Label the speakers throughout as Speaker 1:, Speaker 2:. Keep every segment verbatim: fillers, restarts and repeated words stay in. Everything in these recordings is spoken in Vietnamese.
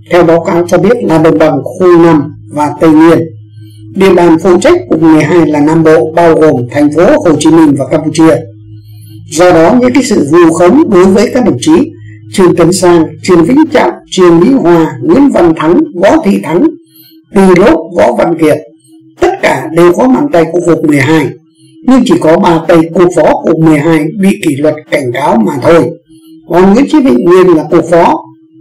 Speaker 1: Theo báo cáo cho biết là đồng bằng khu năm và Tây Nguyên. Địa bàn phụ trách của mười hai là Nam Bộ, bao gồm thành phố Hồ Chí Minh và Campuchia. Do đó, những cái sự vu khống đối với các đồng chí Trương Tấn Sang, Trương Vĩnh Trọng, Trương Mỹ Hòa, Nguyễn Văn Thắng, Võ Thị Thắng, Từ Lốt, Võ Văn Kiệt, tất cả đều có bàn tay của cục mười hai, nhưng chỉ có ba tay cục phó cục mười hai bị kỷ luật cảnh cáo mà thôi. Còn Nguyễn Chí Vịnh nguyên là cục phó,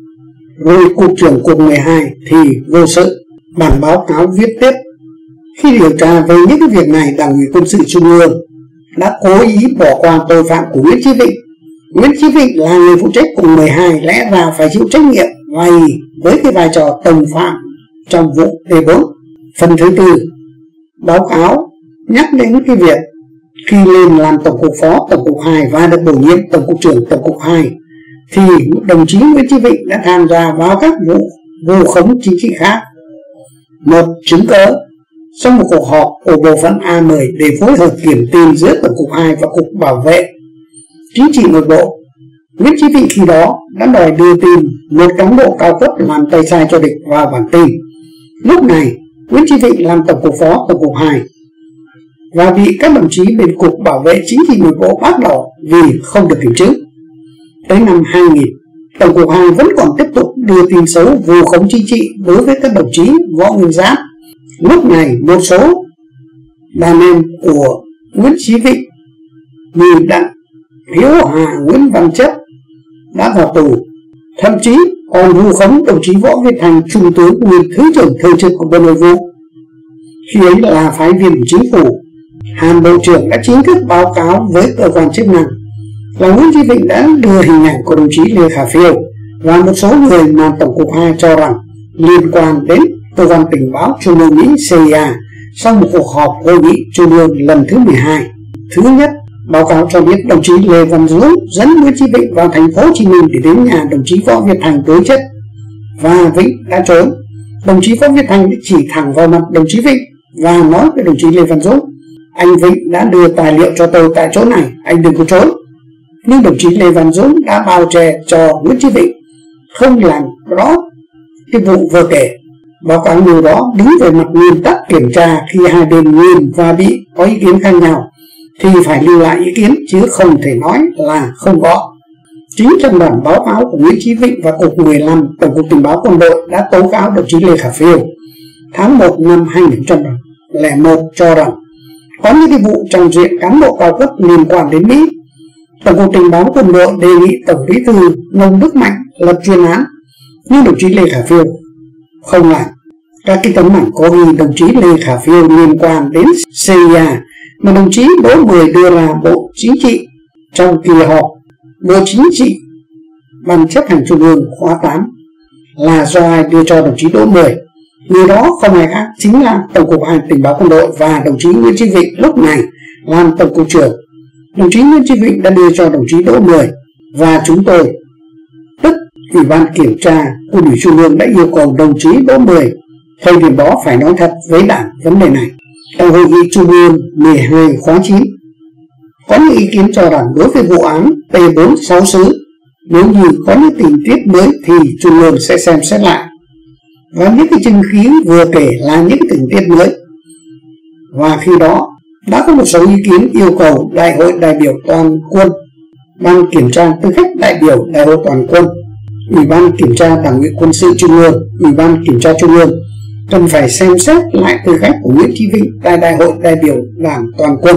Speaker 1: rồi cục trưởng cục mười hai thì vô sự. Bản báo cáo viết tiếp: khi điều tra về những cái việc này, Đảng ủy Quân sự Trung ương đã cố ý bỏ qua tội phạm của Nguyễn Chí Vịnh. Nguyễn Chí Vịnh là người phụ trách cục mười hai, lẽ ra phải chịu trách nhiệm vay với cái vai trò đồng phạm trong vụ T bốn. Phần thứ tư, báo cáo nhắc đến cái việc khi lên làm tổng cục phó tổng cục hai và được bổ nhiệm tổng cục trưởng tổng cục hai thì đồng chí Nguyễn Chí Vịnh đã tham gia vào các vụ vu khống chính trị khác. Một chứng cớ, trong một cuộc họp của bộ phận A mười để phối hợp kiểm tin giữa tổng cục hai và cục bảo vệ chính trị nội bộ, Nguyễn Chí Vịnh khi đó đã đòi đưa tin một cán bộ cao cấp làm tay sai cho địch vào bản tin. Lúc này Nguyễn Chí Vịnh làm tổng cục phó tổng cục hai và bị các đồng chí bên cục bảo vệ chính trị nội bộ bác bỏ vì không được kiểm chứng. Tới năm hai nghìn, tổng cục hai vẫn còn tiếp tục đưa tin xấu vu khống chính trị đối với các đồng chí Võ Nguyên Giáp. Lúc này một số đàn em của Nguyễn Chí Vịnh như Đặng Hiếu Hà, Nguyễn Văn Chấp đã vào tù, thậm chí còn vu khống đồng chí Võ Việt Thành, trung tướng nguyên thứ trưởng thường trực của Bộ Nội vụ, khi ấy là phái viên của chính phủ. Hàn Bộ trưởng đã chính thức báo cáo với cơ quan chức năng là Nguyễn Chí Vịnh đã đưa hình ảnh của đồng chí Lê Khả Phiêu và một số người mà tổng cục hai cho rằng liên quan đến cơ quan tình báo Trung ương Mỹ C I A sau một cuộc họp hội nghị Trung ương lần thứ mười hai. Thứ nhất, báo cáo cho biết đồng chí Lê Văn Dũng dẫn Nguyễn Chí Vịnh vào thành phố Hồ Chí Minh để đến nhà đồng chí Võ Việt Thành đối chất và Vịnh đã trốn. Đồng chí Võ Việt Thành chỉ thẳng vào mặt đồng chí Vịnh và nói với đồng chí Lê Văn Dũng: anh Vịnh đã đưa tài liệu cho tôi tại chỗ này, anh đừng có trốn. Nhưng đồng chí Lê Văn Dũng đã bao che cho Nguyễn Chí Vịnh không làm rõ cái vụ vừa kể. Báo cáo nêu đó đứng về mặt nguyên tắc kiểm tra, khi hai bên nguyên và bị có ý kiến khác nhau thì phải lưu lại ý kiến, chứ không thể nói là không có. Chính trong bản báo cáo của Nguyễn Chí Vịnh và cục mười lăm tổng cục tình báo quân đội đã tố cáo đồng chí Lê Khả Phiêu tháng một năm hai nghìn không trăm lẻ một cho rằng có những cái vụ trong diện cán bộ cao cấp liên quan đến Mỹ. Tổng cục tình báo quân đội đề nghị Tổng bí thư Nông Đức Mạnh lập chuyên án, nhưng đồng chí Lê Khả Phiêu không làm. Các cái tấm ảnh có ghi đồng chí Lê Khả Phiêu liên quan đến C I A mà đồng chí Đỗ Mười đưa ra Bộ Chính trị trong kỳ họp Bộ Chính trị Ban chấp hành Trung ương khóa tám là do ai đưa cho đồng chí Đỗ Mười? Người đó không ai khác chính là Tổng cục hai tình báo quân đội và đồng chí Nguyễn Chí Vịnh lúc này làm tổng cục trưởng. Đồng chí Nguyễn Chí Vịnh đã đưa cho đồng chí Đỗ Mười và chúng tôi, tức Ủy ban kiểm tra Quân ủy Trung ương, đã yêu cầu đồng chí Đỗ Mười thời điểm đó phải nói thật với Đảng vấn đề này. Tại hội nghị Trung ương mười hai khóa chín, có những ý kiến cho rằng đối với vụ án T bốn sáu xứ, nếu như có những tình tiết mới thì Trung ương sẽ xem xét lại. Và những cái chứng khí vừa kể là những tình tiết mới. Và khi đó đã có một số ý kiến yêu cầu Đại hội đại biểu toàn quân, Ban kiểm tra tư cách đại biểu Đại hội toàn quân, Ủy ban kiểm tra Đảng ủy Quân sự Trung ương, Ủy ban kiểm tra Trung ương cần phải xem xét lại tư cách của Nguyễn Chí Vịnh tại Đại hội đại biểu Đảng toàn quân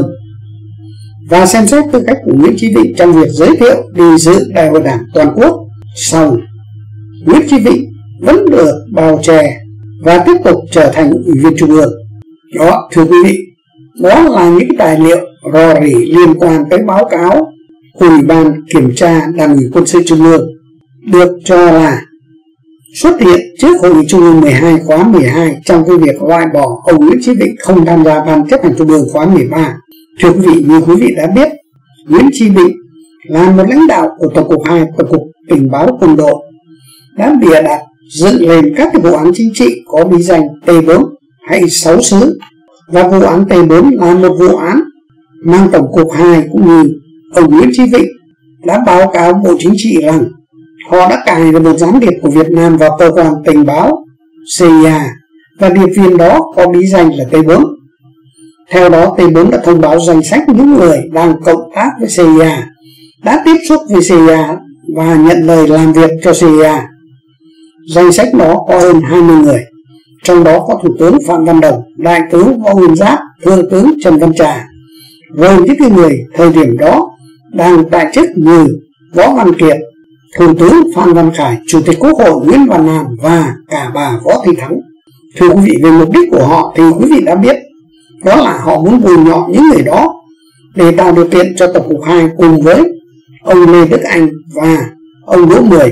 Speaker 1: và xem xét tư cách của Nguyễn Chí Vịnh trong việc giới thiệu đi dự Đại hội Đảng toàn quốc. Sau, Nguyễn Chí Vịnh vẫn được bao che và tiếp tục trở thành ủy viên Trung ương. Đó, thưa quý vị, đó là những tài liệu rò rỉ liên quan tới báo cáo của Ủy ban kiểm tra Đảng ủy Quân sự Trung ương, được cho là xuất hiện trước hội nghị Trung ương mười hai khóa mười hai trong cái việc loại bỏ ông Nguyễn Chí Vịnh không tham gia Ban chấp hành Trung ương khóa mười ba. Thưa quý vị, như quý vị đã biết, Nguyễn Chí Vịnh là một lãnh đạo của Tổng cục hai, Tổng cục tình báo quân đội, đã bịa đặt dựng lên các cái vụ án chính trị có bí danh T bốn hay sáu xứ, và vụ án T bốn là một vụ án mang Tổng cục hai cũng như ông Nguyễn Chí Vịnh đã báo cáo Bộ Chính trị rằng Họ đã cài được một gián điệp của Việt Nam vào cơ quan tình báo xê i a và điệp viên đó có bí danh là T bốn. Theo đó, T bốn đã thông báo danh sách những người đang cộng tác với xê i a, đã tiếp xúc với xê i a và nhận lời làm việc cho xê i a. Danh sách đó có hơn hai mươi người, trong đó có Thủ tướng Phạm Văn Đồng, Đại tướng Võ Nguyên Giáp, Thượng tướng Trần Văn Trà, rồi những người thời điểm đó đang tại chức như Võ Văn Kiệt, Thủ tướng Phan Văn Khải, Chủ tịch Quốc hội Nguyễn Văn An và cả bà Võ Thị Thắng. Thưa quý vị, về mục đích của họ thì quý vị đã biết, đó là họ muốn bùi nhọ những người đó để tạo điều kiện cho Tổng cục hai cùng với ông Lê Đức Anh và ông Đỗ Mười,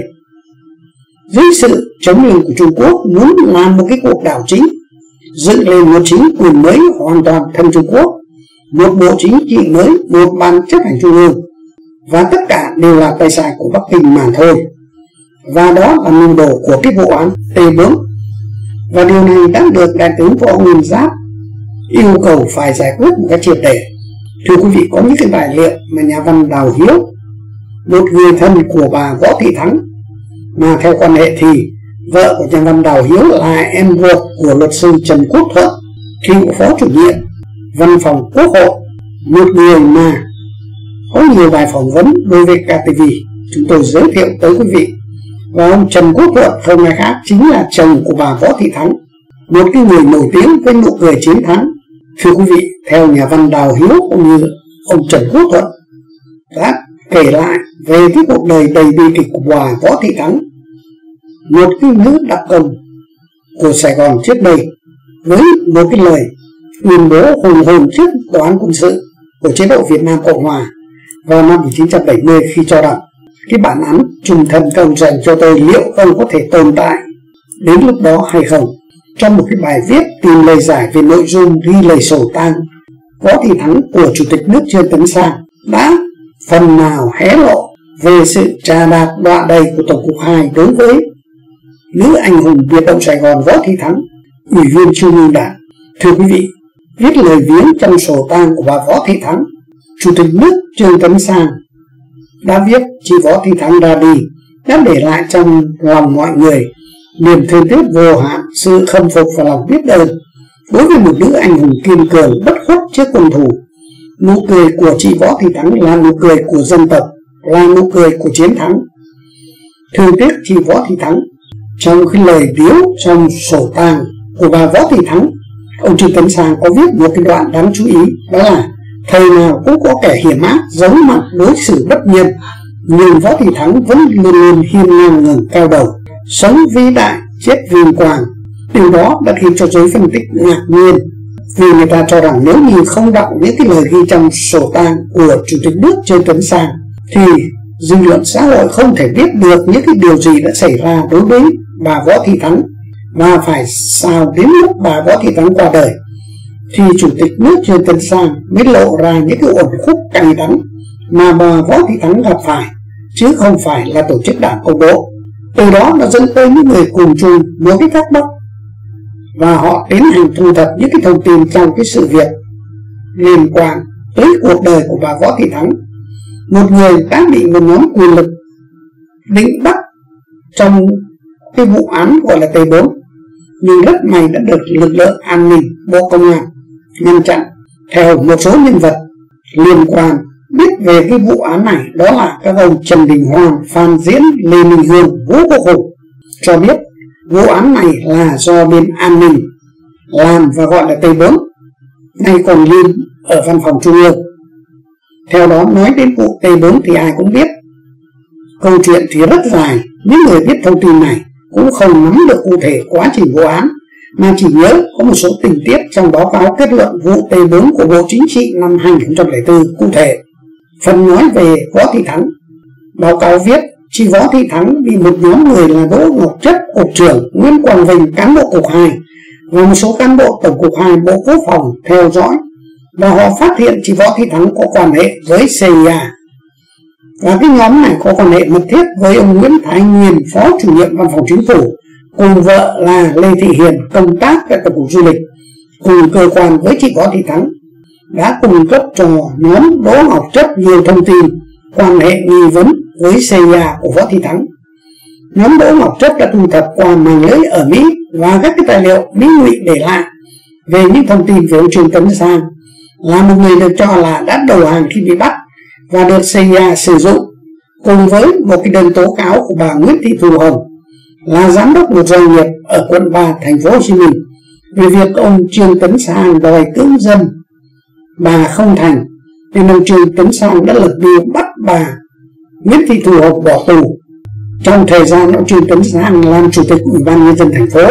Speaker 1: dưới sự chống lưng của Trung Quốc, muốn làm một cái cuộc đảo chính, dựng lên một chính quyền mới hoàn toàn thân Trung Quốc, một bộ chính trị mới, một ban chấp hành trung ương, và tất cả đều là tay sai của Bắc Kinh mà thôi. Và đó là mưu đồ của cái vụ án T bốn. Và điều này đã được Đại tướng Võ Nguyên Giáp yêu cầu phải giải quyết một cách triệt để. Thưa quý vị, có những cái tài liệu mà nhà văn Đào Hiếu, một người thân của bà Võ Thị Thắng, mà theo quan hệ thì vợ của nhà văn Đào Hiếu là em ruột của luật sư Trần Quốc Thuận, cựu phó chủ nhiệm văn phòng Quốc hội, một người mà có nhiều bài phỏng vấn đối với ca tê vê chúng tôi giới thiệu tới quý vị. Và ông Trần Quốc Thuận không ai khác chính là chồng của bà Võ Thị Thắng, một cái người nổi tiếng với nụ cười chiến thắng. Thưa quý vị, theo nhà văn Đào Hiếu cũng như ông Trần Quốc Thuận đã kể lại về cái cuộc đời đầy bi kịch của bà Võ Thị Thắng, một cái nữ đặc công của Sài Gòn trước đây, với một cái lời tuyên bố hùng hồn trước tòa án quân sự của chế độ Việt Nam Cộng Hòa vào năm một nghìn chín trăm bảy mươi, khi cho rằng cái bản án trùng thần công dành cho tôi liệu ông có thể tồn tại đến lúc đó hay không. Trong một cái bài viết tìm lời giải về nội dung ghi lời sổ tang Võ Thị Thắng của Chủ tịch nước Trương Tấn Sang đã phần nào hé lộ về sự trà đạp đọa đầy của Tổng cục hai đối với nữ anh hùng Biệt động Sài Gòn Võ Thị Thắng, Ủy viên Trung ương Đảng. Thưa quý vị, viết lời viếng trong sổ tang của bà Võ Thị Thắng, Chủ tịch nước Trương Tấn Sang đã viết chị Võ Thị Thắng ra đi đã để lại trong lòng mọi người niềm thương tiếc vô hạn, sự khâm phục và lòng biết ơn đối với một nữ anh hùng kiên cường bất khuất trước quân thù. Nụ cười của chị Võ Thị Thắng là nụ cười của dân tộc, là nụ cười của chiến thắng. Thương tiếc chị Võ Thị Thắng. Trong cái lời điếu trong sổ tang của bà Võ Thị Thắng, ông Trương Tấn Sang có viết một cái đoạn đáng chú ý, đó là thời nào cũng có kẻ hiểm ác giấu mặt đối xử bất nhân, nhưng Võ Thị Thắng vẫn luôn luôn hiên ngang ngẩng cao đầu, sống vĩ đại, chết vinh quang. Điều đó đã khiến cho giới phân tích ngạc nhiên, vì người ta cho rằng nếu như không đọc những cái lời ghi trong sổ tang của Chủ tịch nước Trương Tấn Sang thì dư luận xã hội không thể biết được những cái điều gì đã xảy ra đối với bà Võ Thị Thắng, và phải sao đến lúc bà Võ Thị Thắng qua đời thì Chủ tịch nước Trương Tấn Sang mới lộ ra những cái uẩn khúc cay đắng mà bà Võ Thị Thắng gặp phải, chứ không phải là tổ chức đảng Cộng Độ. Từ đó nó dẫn tới những người cùng chung một cái thắc mắc, và họ tiến hành thu thập những cái thông tin trong cái sự việc liên quan tới cuộc đời của bà Võ Thị Thắng, một người đã bị một nhóm quyền lực định bắt trong cái vụ án gọi là T bốn, nhưng rất may đã được lực lượng an ninh Bộ Công an ngăn chặn. Theo một số nhân vật liên quan biết về cái vụ án này, đó là các ông Trần Đình Hoàng, Phan Diễn, Lê Minh Hương, Vũ Quốc Hùng, cho biết vụ án này là do bên an ninh làm và gọi là T bốn, nay còn liên ở văn phòng trung ương. Theo đó, nói đến vụ T bốn thì ai cũng biết, câu chuyện thì rất dài, những người biết thông tin này cũng không nắm được cụ thể quá trình vụ án, mà chỉ nhớ có một số tình tiết trong báo cáo kết luận vụ T bốn của Bộ Chính trị năm hai nghìn không trăm lẻ bốn cụ thể. Phần nói về Võ Thị Thắng, báo cáo viết chị Võ Thị Thắng bị một nhóm người là Đỗ Ngọc Chất, cục trưởng, Nguyễn Quang Vinh, cán bộ cục hai và một số cán bộ tổng cục hai Bộ Quốc phòng theo dõi, và họ phát hiện chị Võ Thị Thắng có quan hệ với xê i a. Và cái nhóm này có quan hệ mật thiết với ông Nguyễn Thái Nguyên, phó chủ nhiệm văn phòng chính phủ, cùng vợ là Lê Thị Hiền công tác tại Tổng cục Du lịch, cùng cơ quan với chị Võ Thị Thắng, đã cung cấp cho nhóm Đỗ Ngọc Chất nhiều thông tin quan hệ nghi vấn với xê i a của Võ Thị Thắng. nhóm Đỗ Ngọc Chất đã thu thập qua mạng lưới ở Mỹ và các cái tài liệu Mỹ ngụy để lại về những thông tin về ông Trương Tấn Sang là một người được cho là đã đầu hàng khi bị bắt và được xê i a sử dụng, cùng với một cái đơn tố cáo của bà Nguyễn Thị Thu Hồng là giám đốc một doanh nghiệp ở quận ba thành phố Hồ Chí Minh về việc ông Trương Tấn Sang đòi cưỡng dâm bà không thành, nên ông Trương Tấn Sang đã lập mưu bắt bà Nguyễn Thị Thu Hồng bỏ tù trong thời gian ông Trương Tấn Sang làm chủ tịch Ủy ban nhân dân thành phố.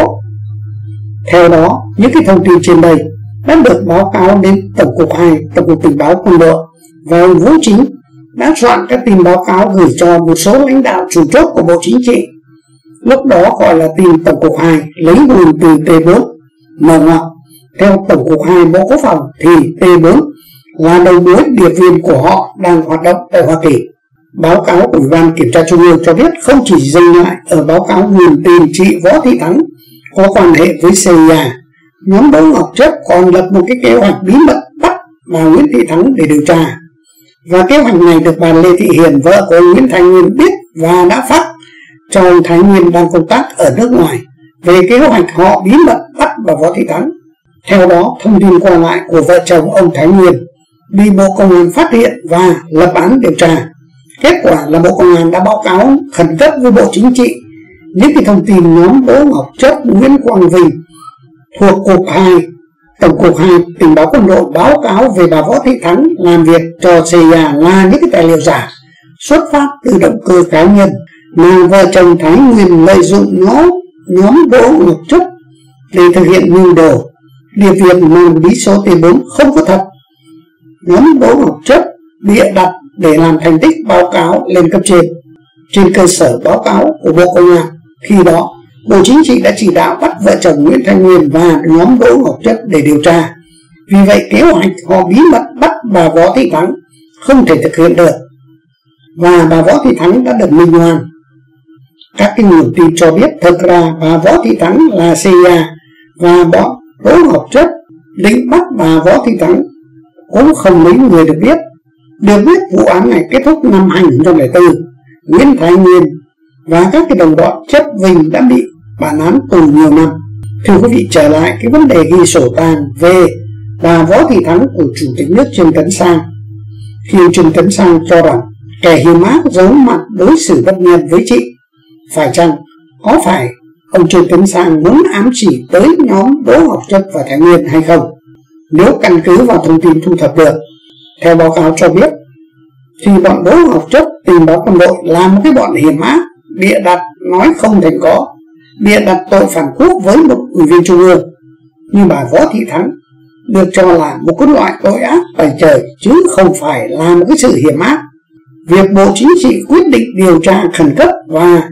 Speaker 1: Theo đó, những cái thông tin trên đây đã được báo cáo đến Tổng cục hai, Tổng cục Tình báo Quân đội, và ông Vũ Chính đã soạn các tin báo cáo gửi cho một số lãnh đạo chủ chốt của Bộ Chính trị, lúc đó gọi là tin Tổng cục hai, lấy nguồn từ T bốn. Mở ngoặc, theo Tổng cục hai Bộ Quốc phòng thì T bốn là đầu mối điệp viên của họ đang hoạt động tại Hoa Kỳ. Báo cáo của Ủy ban Kiểm tra Trung ương cho biết không chỉ dừng lại ở báo cáo nguồn tin chị Võ Thị Thắng có quan hệ với xê i a, nhóm Đỗ Ngọc Chất còn lập một cái kế hoạch bí mật bắt bà Nguyễn Thị Thắng để điều tra. Và kế hoạch này được bà Lê Thị Hiền, vợ của ông Nguyễn Thái Nguyên biết và đã phát cho ông Thái Nguyên đang công tác ở nước ngoài về kế hoạch họ bí mật bắt bà Võ Thị Thắng. Theo đó, thông tin qua lại của vợ chồng ông Thái Nguyên bị Bộ Công an phát hiện và lập án điều tra. Kết quả là Bộ Công an đã báo cáo khẩn cấp với Bộ Chính trị những cái thông tin nhóm Đỗ Ngọc Chất, Nguyễn Quang Vinh thuộc Cục hai, Tổng cục hai Tình báo Quân đội báo cáo về bà Võ Thị Thắng làm việc cho xê i a là những cái tài liệu giả xuất phát từ động cơ cá nhân mà vợ chồng Thái Nguyên lợi dụng nhóm nhóm Đỗ Ngọc Chất để thực hiện mưu đồ. Điệp viên mang bí số T bốn không có thật. Nhóm Đỗ Ngọc Chất bịa đặt để làm thành tích báo cáo lên cấp trên. Trên cơ sở báo cáo của Bộ Công an, khi đó Bộ Chính trị đã chỉ đạo bắt vợ chồng Nguyễn Thanh Nguyên và nhóm Đỗ Ngọc Chất để điều tra. Vì vậy kế hoạch họ bí mật bắt bà Võ Thị Thắng không thể thực hiện được, và bà Võ Thị Thắng đã được minh oan. Các cái nguồn tin cho biết thực ra bà Võ Thị Thắng là xê i a và bọn Đỗ Ngọc Chất định bắt bà Võ Thị Thắng cũng không mấy người được biết. Được biết vụ án này kết thúc năm hai nghìn không trăm lẻ bốn. Nguyễn Thái Nguyên và các cái đồng bọn Chất Vinh đã bị bản án tù nhiều năm. Thưa quý vị, trở lại cái vấn đề ghi sổ tang về bà Võ Thị Thắng của Chủ tịch nước Trương Tấn Sang, khi Trương Tấn Sang cho rằng kẻ hiểm ác giấu mặt đối xử bất nhân với chị, phải chăng có phải ông Trương Tấn Sang muốn ám chỉ tới nhóm Đỗ Ngọc Chất và Thái Nguyên hay không? Nếu căn cứ vào thông tin thu thập được, theo báo cáo cho biết thì bọn Đỗ Ngọc Chất, Tình báo Quân đội là một cái bọn hiểm ác, bịa đặt nói không thành có, bịa đặt tội phản quốc với một ủy viên trung ương như bà Võ Thị Thắng, được cho là một cái loại tội ác tài trời chứ không phải là một cái sự hiểm ác. Việc Bộ Chính trị quyết định điều tra khẩn cấp và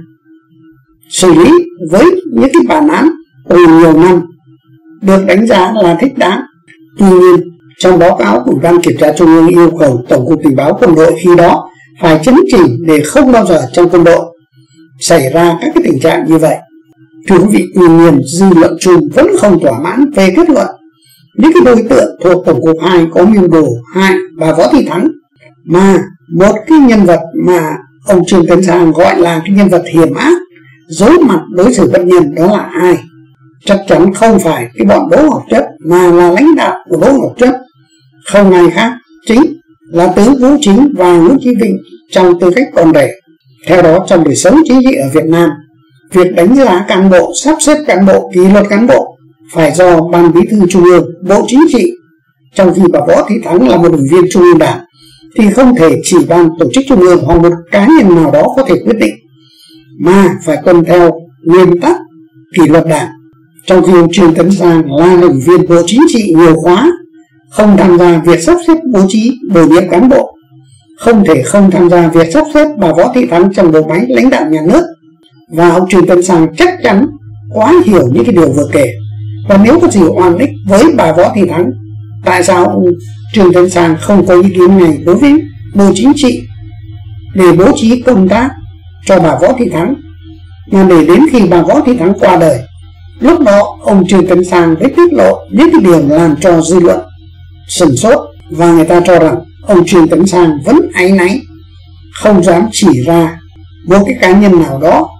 Speaker 1: xử lý với những cái bản án tù nhiều năm được đánh giá là thích đáng. Tuy nhiên, trong báo cáo của Ủy ban Kiểm tra Trung ương yêu cầu Tổng cục Tình báo Quân đội khi đó phải chấn chỉnh để không bao giờ trong quân đội xảy ra các cái tình trạng như vậy. Thưa quý vị, tuy nhiên dư luận chung vẫn không thỏa mãn về kết luận những cái đối tượng thuộc Tổng cục hai có mưu đồ hại bà Võ Thị Thắng, mà một cái nhân vật mà ông Trương Tấn Sang gọi là cái nhân vật hiểm ác giấu mặt đối xử bất nhân đó là ai? Chắc chắn không phải cái bọn Đỗ Ngọc Chất mà là lãnh đạo của Đỗ Ngọc Chất, không ai khác chính là tướng Vũ Chính và Nguyễn Chí Vinh trong tư cách con rể. Theo đó, trong đời sống chính trị ở Việt Nam, việc đánh giá cán bộ, sắp xếp cán bộ, kỷ luật cán bộ phải do Ban Bí thư Trung ương, Bộ Chính trị. Trong khi bà Võ Thị Thắng là một ủy viên Trung ương Đảng thì không thể chỉ Ban Tổ chức Trung ương hoặc một cá nhân nào đó có thể quyết định, mà phải tuân theo nguyên tắc kỷ luật Đảng. Trong khi ông Trương Tấn Sang là ủy viên Bộ Chính trị nhiều khóa, không tham gia việc sắp xếp bố trí bổ nhiệm cán bộ, không thể không tham gia việc sắp xếp bà Võ Thị Thắng trong bộ máy lãnh đạo nhà nước. Và ông Trương Tấn Sang chắc chắn quá hiểu những cái điều vừa kể. Và nếu có gì oan ích với bà Võ Thị Thắng, tại sao ông Trương Tấn Sang không có ý kiến này đối với Bộ Chính trị để bố trí công tác cho bà Võ Thị Thắng, mà để đến khi bà Võ Thị Thắng qua đời, lúc đó ông Trương Tấn Sang mới tiết lộ những cái điều làm cho dư luận sửng sốt, và người ta cho rằng ông Trương Tấn Sang vẫn áy náy, không dám chỉ ra một cái cá nhân nào đó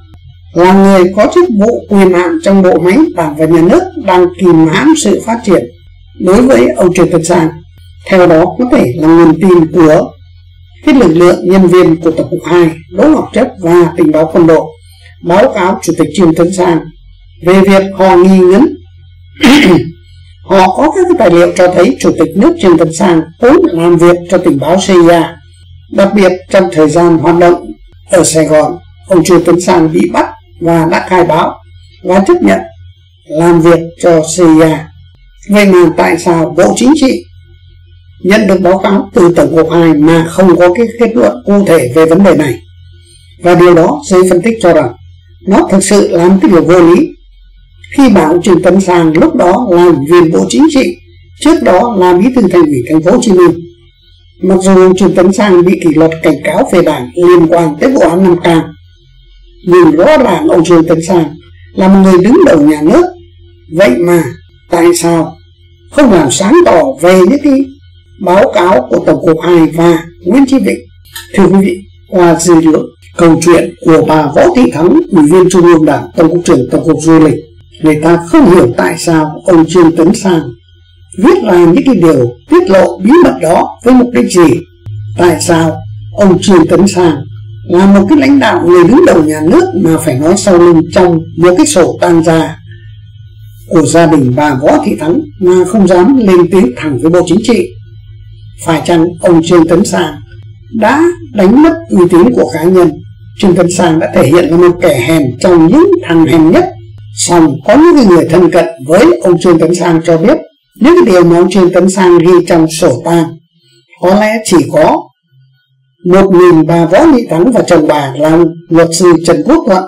Speaker 1: là người có chức vụ quyền hạn trong bộ máy đảng và nhà nước đang kìm hãm sự phát triển đối với ông Trương Tấn Sang. Theo đó có thể là nguồn tin của cái lực lượng nhân viên của Tổng cục hai, Đỗ Ngọc Chất và tình báo quân đội báo cáo Chủ tịch Trương Tấn Sang về việc họ nghi ngấn họ có các tài liệu cho thấy Chủ tịch nước Trương Tấn Sang cũng làm việc cho tình báo xê i a. Đặc biệt trong thời gian hoạt động ở Sài Gòn, ông Trương Tấn Sang bị bắt và đã khai báo và chấp nhận làm việc cho xê i a. Vậy mà tại sao Bộ Chính trị nhận được báo cáo từ Tổng cục hai mà không có cái kết luận cụ thể về vấn đề này? Và điều đó giới phân tích cho rằng nó thực sự làm cái điều vô lý. Khi bảo ông Trương Tấn Sang lúc đó là ủy viên Bộ Chính trị, trước đó là bí thư Thành ủy Thành phố Hồ Chí Minh, mặc dù ông Trương Tấn Sang bị kỷ luật cảnh cáo về đảng liên quan tới vụ án Nam Cam, nhưng rõ ràng ông Trương Tấn Sang là một người đứng đầu nhà nước. Vậy mà tại sao không làm sáng tỏ về những cái báo cáo của Tổng cục hai và Nguyễn Chí Vịnh? Thưa quý vị, qua dư luận câu chuyện của bà Võ Thị Thắng, ủy viên Trung ương Đảng, Tổng cục trưởng Tổng cục Du lịch, người ta không hiểu tại sao ông Trương Tấn Sang viết ra những cái điều tiết lộ bí mật đó với mục đích gì. Tại sao ông Trương Tấn Sang là một cái lãnh đạo người đứng đầu nhà nước mà phải nói sau lưng trong một cái sổ tang gia của gia đình bà Võ Thị Thắng mà không dám lên tiếng thẳng với Bộ Chính trị? Phải chăng ông Trương Tấn Sang đã đánh mất uy tín của cá nhân? Trương Tấn Sang đã thể hiện là một kẻ hèn trong những thằng hèn nhất. Song có những người thân cận với ông Trương Tấn Sang cho biết những cái điều mà ông Trương Tấn Sang ghi trong sổ tang có lẽ chỉ có một mình bà Võ Thị Thắng và chồng bà là luật sư Trần Quốc Thuận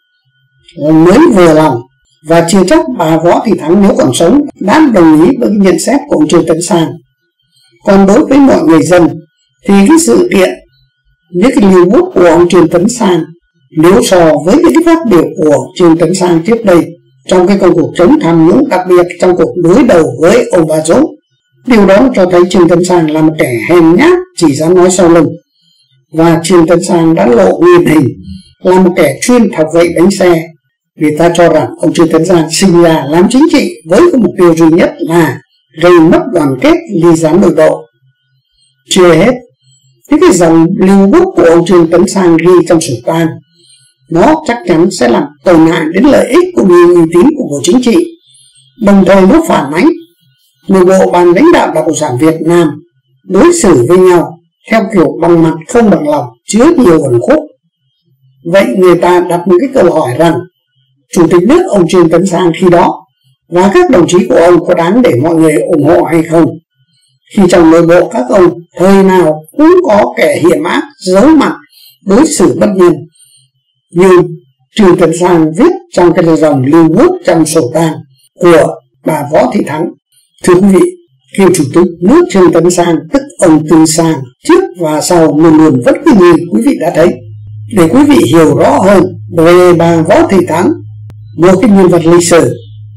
Speaker 1: mới vừa lòng, và chưa chắc bà Võ Thị Thắng nếu còn sống đã đồng ý với nhận xét của ông Trương Tấn Sang. Còn đối với mọi người dân thì cái sự kiện những cái lưu bút của ông Trương Tấn Sang nếu so với những cái phát biểu của Trương Tấn Sang trước đây trong cái công cuộc chống tham nhũng, đặc biệt trong cuộc đối đầu với ông Bà Dũng, điều đó cho thấy Trương Tấn Sang là một kẻ hèn nhát chỉ dám nói sau lưng. Và Trương Tấn Sang đã lộ nguyên hình là một kẻ chuyên thọc gậy đánh xe. Vì ta cho rằng ông Trương Tấn Sang sinh ra làm chính trị với cái mục tiêu duy nhất là gây mất đoàn kết, ly gián nội bộ. Chưa hết, những cái dòng lưu bút của ông Trương Tấn Sang ghi trong sổ tang nó chắc chắn sẽ làm tổn hại đến lợi ích cũng như uy tín của Bộ Chính trị. Đồng thời nó phản ánh nội bộ ban lãnh đạo Đảng Cộng sản Việt Nam đối xử với nhau theo kiểu bằng mặt không bằng lòng, chứa nhiều ẩn khúc. Vậy người ta đặt một cái câu hỏi rằng Chủ tịch nước ông Trương Tấn Sang khi đó và các đồng chí của ông có đáng để mọi người ủng hộ hay không, khi trong nội bộ các ông thời nào cũng có kẻ hiểm ác giấu mặt đối xử bất nhân như Trương Tấn Sang viết trong cái dòng lưu bút trong sổ tang của bà Võ Thị Thắng. Thưa quý vị, cựu Chủ tịch nước Trương Tấn Sang tức ông Tư Sang trước và sau luôn luôn vẫn cứ như quý vị đã thấy. Để quý vị hiểu rõ hơn về bà Võ Thị Thắng, một cái nhân vật lịch sử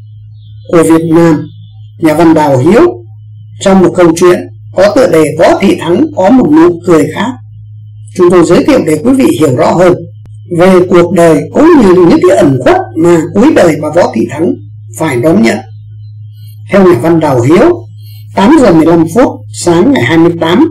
Speaker 1: của Việt Nam, nhà văn Đào Hiếu trong một câu chuyện có tựa đề Võ Thị Thắng có một nụ cười khác, chúng tôi giới thiệu để quý vị hiểu rõ hơn về cuộc đời cũng như những cái ẩn khuất mà cuối đời bà Võ Thị Thắng phải đón nhận. Theo nhà văn Đào Hiếu, tám giờ mười lăm phút sáng ngày hai mươi tám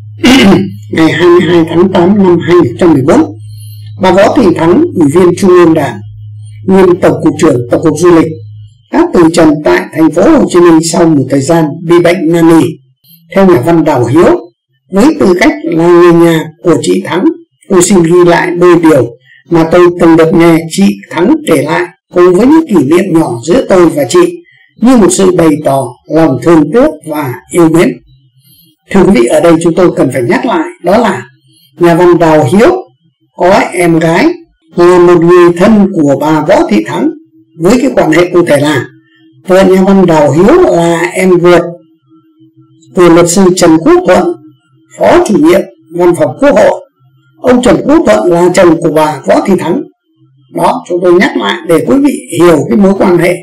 Speaker 1: ngày hai mươi hai tháng tám năm hai nghìn không trăm mười bốn, bà Võ Thị Thắng, ủy viên Trung ương Đảng, nguyên Tổng cục trưởng Tổng cục Du lịch, đã từ trần tại thành phố Hồ Chí Minh sau một thời gian bị bệnh nan y. Theo nhà văn Đào Hiếu, với tư cách là người nhà của chị Thắng, tôi xin ghi lại đôi điều mà tôi từng được nghe chị Thắng kể lại cùng với những kỷ niệm nhỏ giữa tôi và chị, như một sự bày tỏ lòng thương tiếc và yêu mến. Thưa quý vị, ở đây chúng tôi cần phải nhắc lại, đó là nhà văn Đào Hiếu có em gái là một người thân của bà Võ Thị Thắng, với cái quan hệ cụ thể là vợ nhà văn Đào Hiếu là em ruột của luật sư Trần Quốc Thuận, phó chủ nhiệm văn phòng Quốc hội. Ông Trần Quốc Thuận là chồng của bà Võ Thị Thắng. Đó, chúng tôi nhắc lại để quý vị hiểu cái mối quan hệ,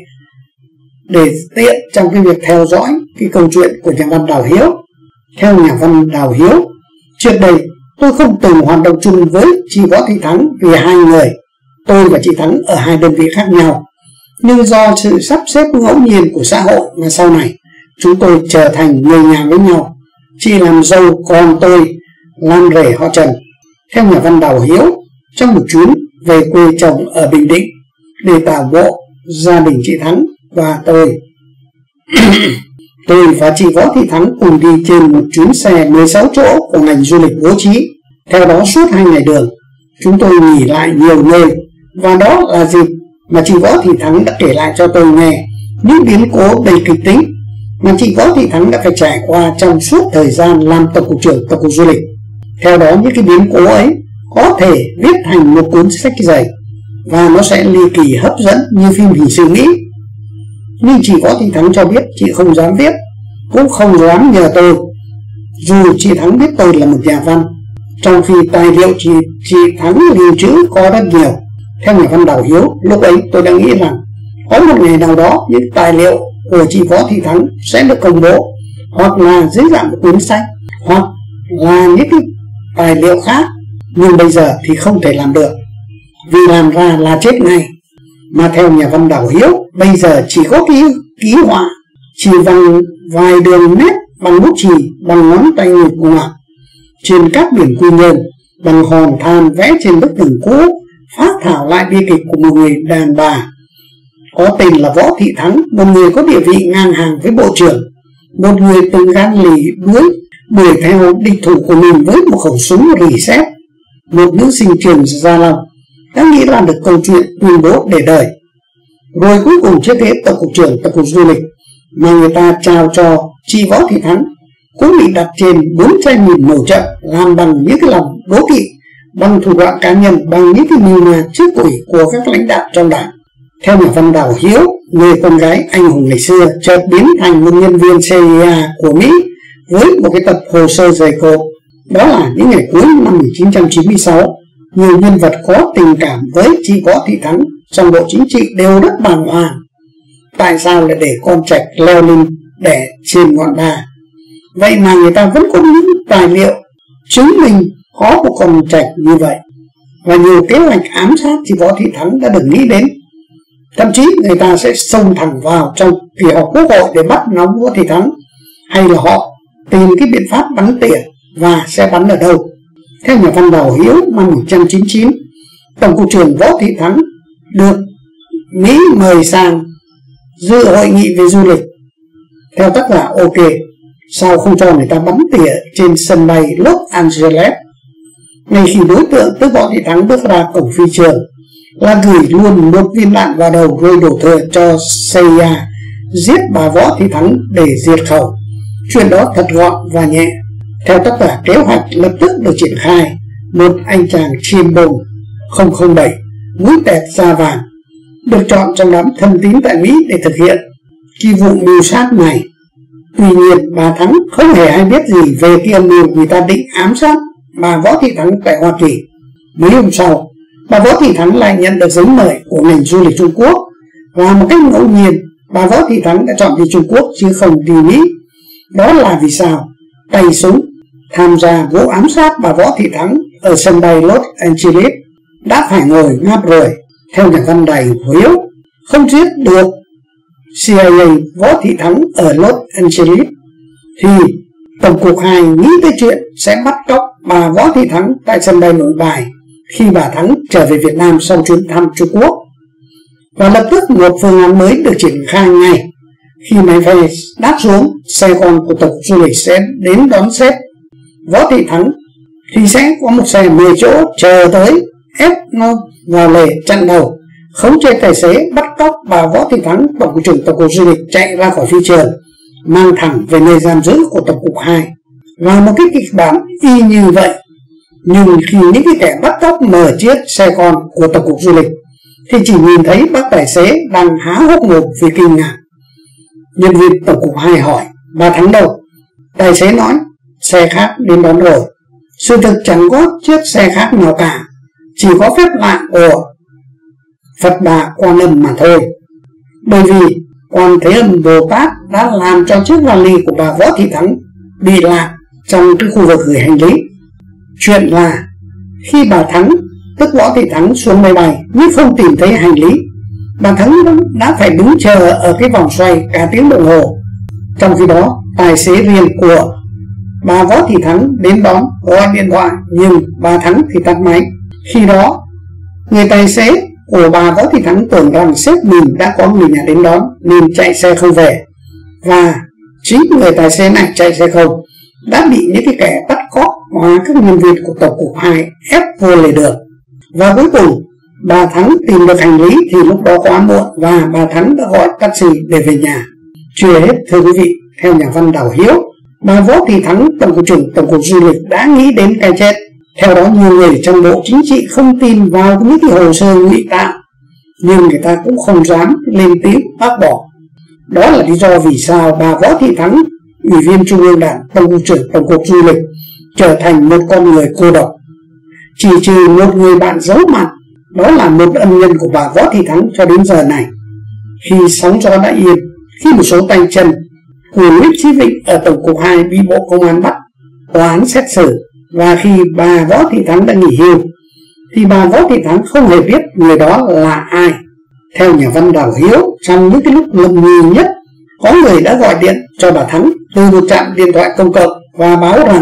Speaker 1: để tiện trong cái việc theo dõi cái câu chuyện của nhà văn Đào Hiếu. Theo nhà văn Đào Hiếu, trước đây tôi không từng hoạt động chung với chị Võ Thị Thắng vì hai người Tôi và chị Thắng ở hai đơn vị khác nhau, nhưng do sự sắp xếp ngẫu nhiên của xã hội mà sau này chúng tôi trở thành người nhà với nhau. Chị làm dâu, còn tôi làm rể họ Trần. Theo nhà văn Đào Hiếu, trong một chuyến về quê chồng ở Bình Định để tảo mộ gia đình chị Thắng và tôi, tôi và chị Võ Thị Thắng cùng đi trên một chuyến xe mười sáu chỗ của ngành du lịch bố trí. Theo đó suốt hai ngày đường, chúng tôi nghỉ lại nhiều nơi, và đó là dịp mà chị Võ Thị Thắng đã kể lại cho tôi nghe những biến cố đầy kịch tính mà chị Võ Thị Thắng đã phải trải qua trong suốt thời gian làm tổng cục trưởng tổng cục du lịch. Theo đó, những cái biến cố ấy có thể viết thành một cuốn sách dày và nó sẽ ly kỳ hấp dẫn như phim hình sự Mỹ. Nhưng chị Võ Thị Thắng cho biết chị không dám viết, cũng không dám nhờ tôi, dù chị Thắng biết tôi là một nhà văn, trong khi tài liệu chị, chị Thắng lưu trữ có rất nhiều. Theo nhà văn Đào Hiếu, lúc ấy tôi đã nghĩ rằng có một ngày nào đó những tài liệu của chị Võ Thị Thắng sẽ được công bố, hoặc là dưới dạng một cuốn sách, hoặc là những cái tài liệu khác. Nhưng bây giờ thì không thể làm được, vì làm ra là chết ngay. Mà theo nhà văn Đào Hiếu, bây giờ chỉ có ký, ký họa, chỉ bằng vài đường nét bằng bút chì, bằng ngón tay ngược ngoạc trên các biển Quy Nhơn, bằng hòn than vẽ trên bức tường cũ, phát thảo lại bi kịch của một người đàn bà có tên là Võ Thị Thắng, một người có địa vị ngang hàng với bộ trưởng, một người từng gan lì đuối đuổi theo địch thủ của mình với một khẩu súng rỉ sét. Một nữ sinh trường Gia Long đã nghĩ ra được câu chuyện tuyên bố để đời. Rồi cuối cùng chiếc ghế tổng cục trưởng tổng cục du lịch mà người ta trao cho chị Võ Thị Thắng cũng bị đặt trên bốn chai mìn nổ chậm, làm bằng những cái lòng đố kỵ, bằng thủ đoạn cá nhân, bằng những cái mưu mà trước tuổi của các lãnh đạo trong đảng. Theo nhà văn Đào Hiếu, người con gái anh hùng ngày xưa chợt biến thành một nhân viên xê i a của Mỹ với một cái tập hồ sơ dày cộp. Đó là những ngày cuối năm một nghìn chín trăm chín mươi sáu, nhiều nhân vật có tình cảm với chị Võ Thị Thắng trong bộ chính trị đều rất bàng hoàng. Tại sao lại để con trạch leo lên đẻ trên ngọn đà? Vậy mà người ta vẫn có những tài liệu chứng minh có một con trạch như vậy, và nhiều kế hoạch ám sát chị Võ Thị Thắng đã được nghĩ đến. Thậm chí người ta sẽ xông thẳng vào trong kỳ họp quốc hội để bắt nóng Võ Thị Thắng, hay là họ tìm cái biện pháp bắn tỉa và sẽ bắn ở đâu. Theo nhà văn Đào Hiếu, năm một nghìn chín trăm chín mươi chín, tổng cục trưởng Võ Thị Thắng được Mỹ mời sang dự hội nghị về du lịch. Theo tác giả ok, sao không cho người ta bắn tỉa trên sân bay Los Angeles? Ngay khi đối tượng tức Võ Thị Thắng bước ra cổng phi trường là gửi luôn một viên đạn vào đầu rồi đổ thừa cho xê i a giết bà Võ Thị Thắng để diệt khẩu. Chuyện đó thật gọn và nhẹ. Theo tác giả, kế hoạch lập tức được triển khai. Một anh chàng chiêm bồng không không bảy, mũi tẹt da vàng, được chọn trong đám thân tín tại Mỹ để thực hiện cái vụ mưu sát này. Tuy nhiên, bà Thắng không hề hay biết gì về cái âm mưu người ta định ám sát bà Võ Thị Thắng tại Hoa Kỳ. Mấy hôm sau, bà Võ Thị Thắng lại nhận được giấy mời của ngành du lịch Trung Quốc, và một cách ngẫu nhiên, bà Võ Thị Thắng đã chọn đi Trung Quốc chứ không đi Mỹ. Đó là vì sao tay súng tham gia vụ ám sát bà Võ Thị Thắng ở sân bay Los Angeles đã phải ngồi ngáp rồi. Theo nhà văn Đào Hiếu, không giết được xê i a Võ Thị Thắng ở Los Angeles thì Tổng cục hai nghĩ tới chuyện sẽ bắt cóc bà Võ Thị Thắng tại sân bay Nội Bài khi bà Thắng trở về Việt Nam sau chuyến thăm Trung Quốc. Và lập tức một phương án mới được triển khai ngay. Khi máy bay đáp xuống, xe con của Tổng cục du lịch sẽ đến đón xếp Võ Thị Thắng, thì sẽ có một xe mười chỗ chờ tới ép nó vào lề chặn đầu, khống chế tài xế, bắt cóc bà Võ Thị Thắng. Tổng cục trưởng Tổng cục du lịch chạy ra khỏi phi trường, mang thẳng về nơi giam giữ của Tổng cục hai. Và một cái kịch bản y như vậy, nhưng khi những cái kẻ bắt cóc mở chiếc xe con của Tổng cục du lịch thì chỉ nhìn thấy bác tài xế đang há hốc mồm vì kinh ngạc. Nhân viên Tổng cục hai hỏi: bà Thắng đâu? Tài xế nói: xe khác đến đón rồi. Sự thực chẳng có chiếc xe khác nào cả, chỉ có phép lạ của Phật Đà Quan Âm mà thôi. Bởi vì Quan Thế Âm Bồ Tát đã làm cho chiếc vali của bà Võ Thị Thắng bị lạc trong cái khu vực gửi hành lý. Chuyện là khi bà Thắng tức Võ Thị Thắng, xuống máy bay nhưng không tìm thấy hành lý. Bà Thắng đã phải đứng chờ ở cái vòng xoay cả tiếng đồng hồ. Trong khi đó, tài xế riêng của bà Võ Thị Thắng đến đón, gọi điện thoại nhưng bà Thắng thì tắt máy. Khi đó, người tài xế của bà Võ Thị Thắng tưởng rằng sếp mình đã có người nhà đến đón nên chạy xe không về. Và chính người tài xế này chạy xe không đã bị những cái kẻ bắt cóc và các nhân viên của Tổng cục hai ép vô lề đường. Và cuối cùng bà Thắng tìm được hành lý thì lúc đó quá muộn và bà Thắng đã gọi taxi để về nhà. Chưa hết thưa quý vị, theo nhà văn Đào Hiếu, bà Võ Thị Thắng, Tổng cục trưởng Tổng cục Du lịch đã nghĩ đến cái chết. Theo đó, nhiều người trong bộ chính trị không tin vào những cái hồ sơ ngụy tạo, nhưng người ta cũng không dám lên tiếng bác bỏ. Đó là lý do vì sao bà Võ Thị Thắng, Ủy viên Trung ương Đảng, Tổng cục trưởng Tổng cục Du lịch, trở thành một con người cô độc. Chỉ trừ một người bạn giấu mặt, đó là một ân nhân của bà Võ Thị Thắng cho đến giờ này. Khi sóng gió đã yên, khi một số tay chân của Nguyễn Chí Vịnh ở Tổng cục hai bị Bộ Công an bắt, tòa án xét xử, và khi bà Võ Thị Thắng đã nghỉ hưu, thì bà Võ Thị Thắng không hề biết người đó là ai. Theo nhà văn Đào Hiếu, trong những cái lúc lầm nhì nhất, có người đã gọi điện cho bà Thắng từ một trạm điện thoại công cộng và báo rằng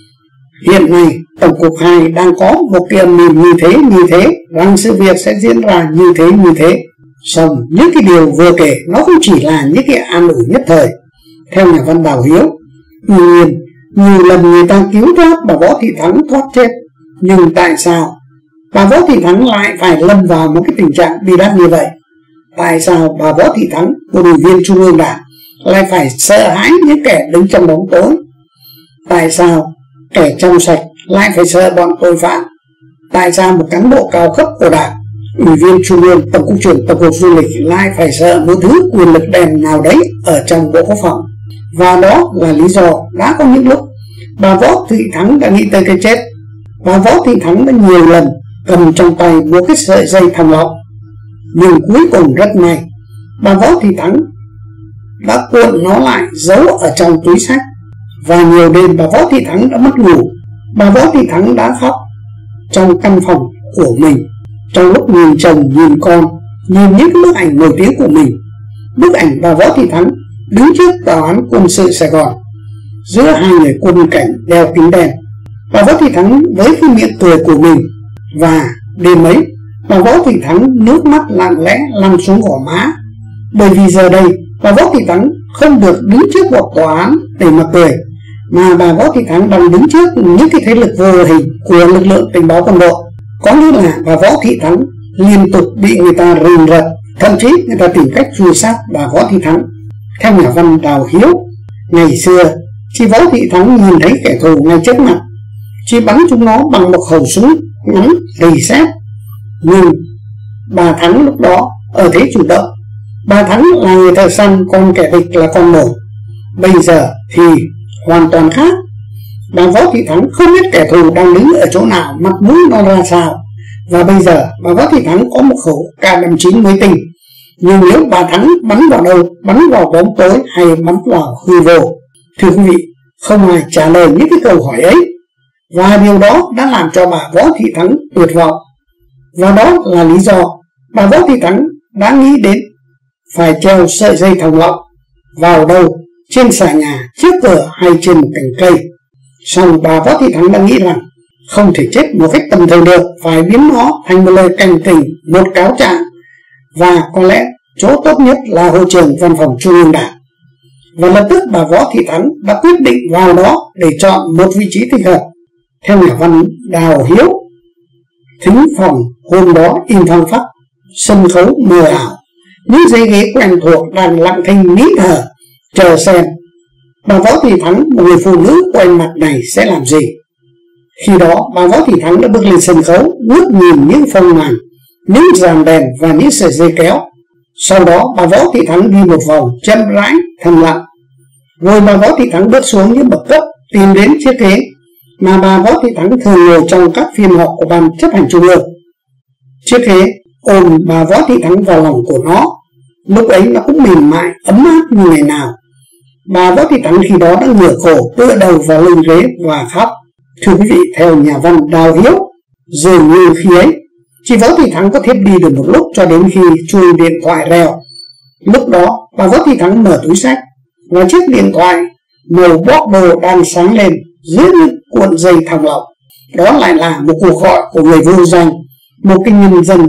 Speaker 1: hiện nay Tổng cục hai đang có một cái âm mưu như thế như thế, rằng sự việc sẽ diễn ra như thế như thế. Xong những cái điều vừa kể nó không chỉ là những cái an ủi nhất thời. Theo nhà văn Đào Hiếu, tuy nhiên nhiều lần người ta cứu thoát bà Võ Thị Thắng thoát chết, nhưng tại sao bà Võ Thị Thắng lại phải lâm vào một cái tình trạng bi đát như vậy? Tại sao bà Võ Thị Thắng, một ủy viên Trung ương Đảng, lại phải sợ hãi những kẻ đứng trong bóng tối? Tại sao kẻ trong sạch lại phải sợ bọn tội phạm? Tại sao một cán bộ cao cấp của Đảng, Ủy viên Trung ương, Tổng cục trưởng Tổng cục Du lịch lại phải sợ một thứ quyền lực đèn nào đấy ở trong Bộ Quốc phòng? Và đó là lý do đã có những lúc bà Võ Thị Thắng đã nghĩ tới cái chết. Bà Võ Thị Thắng đã nhiều lần cầm trong tay một cái sợi dây thòng lọng, nhưng cuối cùng rất may bà Võ Thị Thắng đã cuộn nó lại giấu ở trong túi sách. Và nhiều đêm bà Võ Thị Thắng đã mất ngủ. Bà Võ Thị Thắng đã khóc trong căn phòng của mình, trong lúc nhìn chồng nhìn con, nhìn những bức ảnh nổi tiếng của mình. Bức ảnh bà Võ Thị Thắng đứng trước tòa án quân sự Sài Gòn giữa hai người quân cảnh đeo kính đen, bà Võ Thị Thắng với cái miệng cười của mình. Và đêm ấy bà Võ Thị Thắng nước mắt lặng lẽ lăn xuống gò má, bởi vì giờ đây bà Võ Thị Thắng không được đứng trước một tòa án để mà cười, mà bà Võ Thị Thắng đang đứng trước những cái thế lực vô hình của lực lượng tình báo quân đội. Có nghĩa là bà Võ Thị Thắng liên tục bị người ta rình rập, thậm chí người ta tìm cách truy sát bà Võ Thị Thắng. Theo nhà văn Đào Hiếu, ngày xưa chị Võ Thị Thắng nhìn thấy kẻ thù ngay trước mặt, chị bắn chúng nó bằng một khẩu súng ngắn rì sét. Nhưng bà Thắng lúc đó ở thế chủ động, bà Thắng là người thợ săn, còn kẻ địch là con mồi. Bây giờ thì hoàn toàn khác. Bà Võ Thị Thắng không biết kẻ thù đang đứng ở chỗ nào, mặt mũi nó ra sao. Và bây giờ bà Võ Thị Thắng có một khẩu K năm mươi chín mới tinh, nhưng nếu bà Thắng bắn vào đâu, bắn vào bóng tối hay bắn vào hư vô? Thưa quý vị, không ai trả lời những cái câu hỏi ấy. Và điều đó đã làm cho bà Võ Thị Thắng tuyệt vọng. Và đó là lý do bà Võ Thị Thắng đã nghĩ đến phải treo sợi dây thòng lọng vào đâu, trên xà nhà, trước cửa hay trên một cành cây. Xong bà Võ Thị Thắng đã nghĩ rằng không thể chết một cách tầm thường được, phải biến nó thành một lời cảnh tỉnh, một cáo trạng, và có lẽ chỗ tốt nhất là hội trường văn phòng Trung ương Đảng. Và lập tức bà Võ Thị Thắng đã quyết định vào đó để chọn một vị trí thích hợp. Theo nhà văn Đào Hiếu, thính phòng hôm đó im phăng phắc, sân khấu mờ ảo, những dãy ghế quen thuộc đang lặng thinh nín thở chờ xem bà Võ Thị Thắng, một người phụ nữ quanh mặt này, sẽ làm gì. Khi đó bà Võ Thị Thắng đã bước lên sân khấu, ngước nhìn những phông màn, những dàn đèn và những sợi dây kéo. Sau đó bà Võ Thị Thắng đi một vòng chậm rãi thầm lặng, rồi bà Võ Thị Thắng bước xuống những bậc cấp, tìm đến chiếc ghế mà bà Võ Thị Thắng thường ngồi trong các phiên họp của ban chấp hành trung ương. Chiếc ghế ôm bà Võ Thị Thắng vào lòng của nó, lúc ấy nó cũng mềm mại ấm áp như ngày nào. Bà Võ Thị Thắng khi đó đã ngửa cổ tựa đầu vào lưng ghế và khóc. Thưa quý vị, theo nhà văn Đào Hiếu, Dường như khi ấy, chị Võ Thị Thắng có thiếp đi được một lúc cho đến khi chuông điện thoại reo. Lúc đó, bà Võ Thị Thắng mở túi xách và chiếc điện thoại màu bóc đồ đang sáng lên dưới những cuộn dây thòng lọng. Đó lại là một cuộc gọi của người vô danh, một cái nhân dân,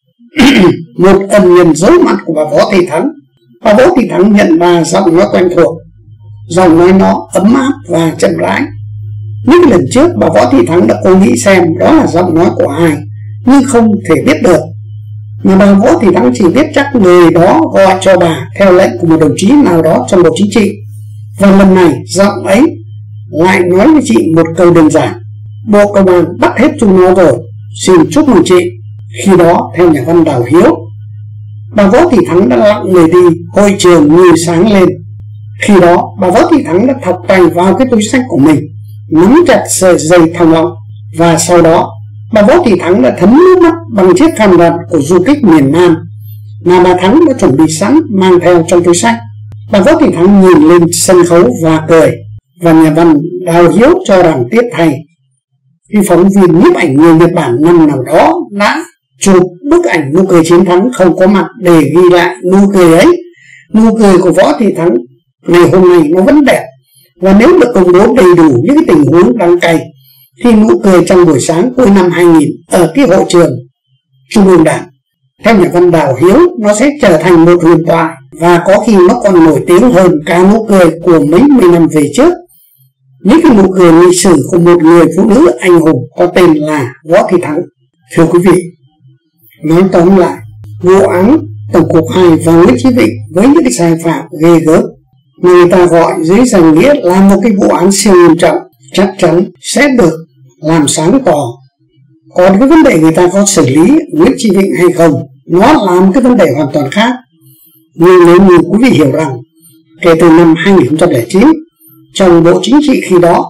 Speaker 1: một ân nhân giấu mặt của bà Võ Thị Thắng. Bà Võ Thị Thắng nhận ra giọng nói quen thuộc, giọng nói nó ấm áp và chậm rãi. Những lần trước bà Võ Thị Thắng đã cố nghĩ xem đó là giọng nói của ai, nhưng không thể biết được. Mà bà Võ Thị Thắng chỉ biết chắc người đó gọi cho bà theo lệnh của một đồng chí nào đó trong bộ chính trị. Và lần này giọng ấy lại nói với chị một câu đơn giản: Bộ Công an bắt hết chúng nó rồi, xin chúc mừng chị. Khi đó, theo nhà văn Đào Hiếu, bà Võ Thị Thắng đã lặng người đi, hội trường như sáng lên. Khi đó, bà Võ Thị Thắng đã thọc tay vào cái túi xách của mình, nắm chặt sợi dây thòng lọng, và sau đó bà Võ Thị Thắng đã thấm nước mắt bằng chiếc khăn rằn của du kích miền Nam mà bà Thắng đã chuẩn bị sẵn mang theo trong túi xách. Bà Võ Thị Thắng nhìn lên sân khấu và cười, và nhà văn Đào Hiếu cho rằng tiếc thay, khi phóng viên nhiếp ảnh người Nhật Bản năm nào đó đã chụp bức ảnh nụ cười chiến thắng không có mặt để ghi lại nụ cười ấy. Nụ cười của Võ Thị Thắng ngày hôm nay nó vẫn đẹp, và nếu được công bố đầy đủ những cái tình huống đáng cay, thì nụ cười trong buổi sáng cuối năm hai nghìn ở cái hội trường Trung ương Đảng, theo nhà văn Đào Hiếu, nó sẽ trở thành một huyền thoại, và có khi nó còn nổi tiếng hơn cả nụ cười của mấy mươi năm về trước. Những cái nụ cười lịch sử của một người phụ nữ anh hùng có tên là Võ Thị Thắng. Thưa quý vị, nói tóm lại, vụ án Tổng cục hai và Nguyễn Chí Vịnh với những cái sai phạm ghê gớm người ta gọi dưới danh nghĩa là một cái vụ án siêu nghiêm trọng, chắc chắn sẽ được làm sáng tỏ. Còn cái vấn đề người ta có xử lý Nguyễn Chí Vịnh hay không, nó là một cái vấn đề hoàn toàn khác. Nhưng nếu như quý vị hiểu rằng kể từ năm hai nghìn không trăm lẻ chín, trong Bộ Chính trị khi đó,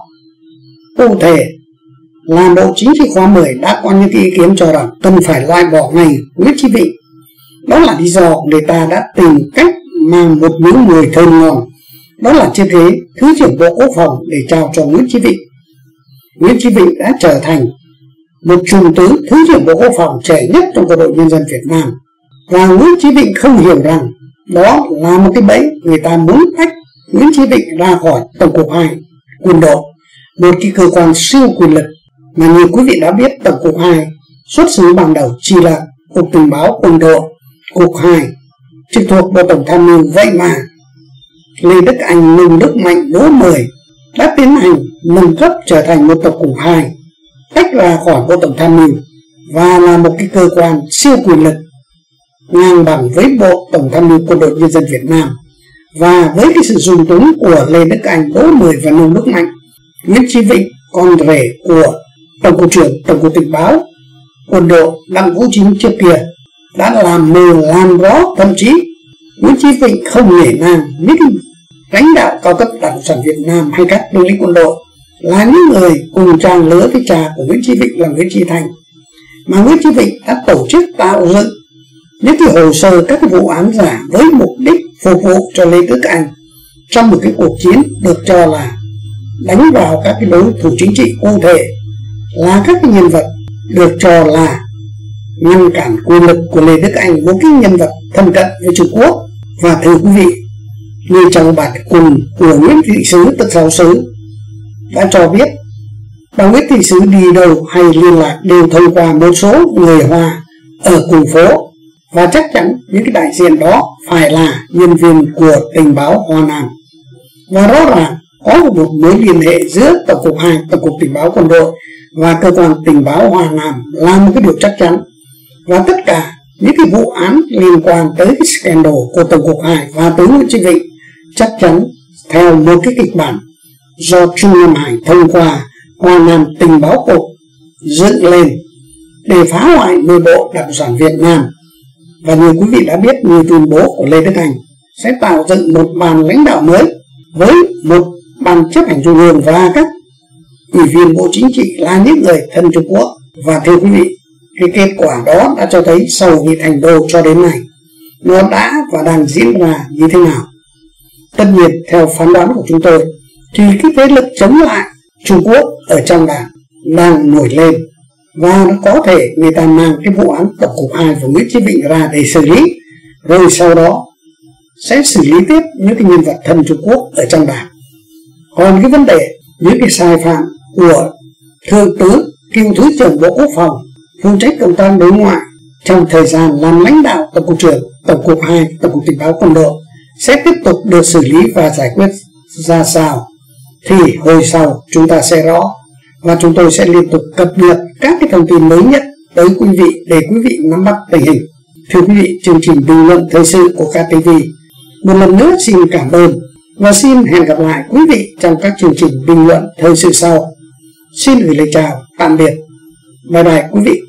Speaker 1: cụ thể là Bộ Chính trị khóa mười đã có những ý kiến cho rằng cần phải loại bỏ ngay Nguyễn Chí Vịnh. Đó là lý do người ta đã tìm cách mang một miếng mùi thơm ngon, đó là chiếc ghế Thứ trưởng Bộ Quốc phòng để trao cho Nguyễn Chí Vịnh. Nguyễn Chí Vịnh đã trở thành một trung tướng Thứ trưởng Bộ Quốc phòng trẻ nhất trong Quân đội Nhân dân Việt Nam, và Nguyễn Chí Vịnh không hiểu rằng đó là một cái bẫy người ta muốn tách Nguyễn Chí Vịnh ra khỏi Tổng cục hai quân đội, một cái cơ quan siêu quyền lực mà như quý vị đã biết, Tổng cục hai xuất xứ ban đầu chỉ là Cục Tình báo Quân đội, Cục hai trực thuộc Bộ Tổng tham mưu. Vậy mà Lê Đức Anh, Nông Đức Mạnh, Đỗ Mười đã tiến hành nâng cấp trở thành một Tổng cục hai, tách ra khỏi Bộ Tổng tham mưu và là một cái cơ quan siêu quyền lực ngang bằng với Bộ Tổng tham mưu Quân đội Nhân dân Việt Nam. Và với cái sự dung túng của Lê Đức Anh, Đỗ Mười và Nông Đức Mạnh, Nguyễn Chí Vịnh, con rể của Tổng cục trưởng Tổng cục Tình báo Quân đội Đặng Vũ Chính trước kia, đã làm mờ làm rõ. Thậm chí Nguyễn Chí Vịnh không nể nang những lãnh đạo cao cấp Đảng Cộng sản Việt Nam hay các tướng lĩnh quân đội là những người cùng trang lứa với cha của Nguyễn Chí Vịnh là Nguyễn Chí Thành, mà Nguyễn Chí Vịnh đã tổ chức tạo dựng những cái hồ sơ các cái vụ án giả với mục đích phục vụ cho Lê Đức Anh trong một cái cuộc chiến được cho là đánh vào các cái đối thủ chính trị, cụ thể là các cái nhân vật được cho là ngăn cản quyền lực của Lê Đức Anh, một cái nhân vật thân cận với Trung Quốc. Và thưa quý vị, như trong bản cùng của Nguyễn Thị Sứ tức Sáu Sứ đã cho biết, bà Nguyễn Thị Sứ đi đâu hay liên lạc đều thông qua một số người Hoa ở cùng phố, và chắc chắn những cái đại diện đó phải là nhân viên của tình báo Hoa Nam. Và rõ ràng có một mối liên hệ giữa Tổng cục hai, Tổng cục Tình báo Quân đội và cơ quan tình báo Hoa Nam là một cái điều chắc chắn. Và tất cả những cái vụ án liên quan tới cái scandal của Tổng cục hai và tới Nguyễn Chí Vịnh chắc chắn theo một cái kịch bản do Trung Nam Hải thông qua Hoa Nam Tình báo Cục dựng lên để phá hoại nội bộ Đảng Cộng sản Việt Nam. Và như quý vị đã biết, như tuyên bố của Lê Đức Anh sẽ tạo dựng một ban lãnh đạo mới với một ban chấp hành trung ương và các ủy viên Bộ Chính trị là những người thân Trung Quốc. Và thưa quý vị, cái kết quả đó đã cho thấy sau hội nghị Thành Đô cho đến nay nó đã và đang diễn ra như thế nào. Tất nhiên theo phán đoán của chúng tôi thì cái thế lực chống lại Trung Quốc ở trong đảng đang nổi lên, và nó có thể người ta mang cái vụ án Tổng cục hai của Nguyễn Chí Vịnh ra để xử lý, rồi sau đó sẽ xử lý tiếp những cái nhân vật thân Trung Quốc ở trong đảng. Còn cái vấn đề những cái sai phạm của Thượng tướng cựu Thứ trưởng Bộ Quốc phòng phụ trách công tác đối ngoại trong thời gian làm lãnh đạo Tổng cục trưởng Tổng cục hai, Tổng cục Tình báo Quân đội sẽ tiếp tục được xử lý và giải quyết ra sao thì hồi sau chúng ta sẽ rõ, và chúng tôi sẽ liên tục cập nhật các cái thông tin mới nhất tới quý vị để quý vị nắm bắt tình hình. Thưa quý vị, chương trình bình luận thời sự của ca tê vê một lần nữa xin cảm ơn và xin hẹn gặp lại quý vị trong các chương trình bình luận thời sự sau. Xin gửi lời chào tạm biệt, bye bye quý vị.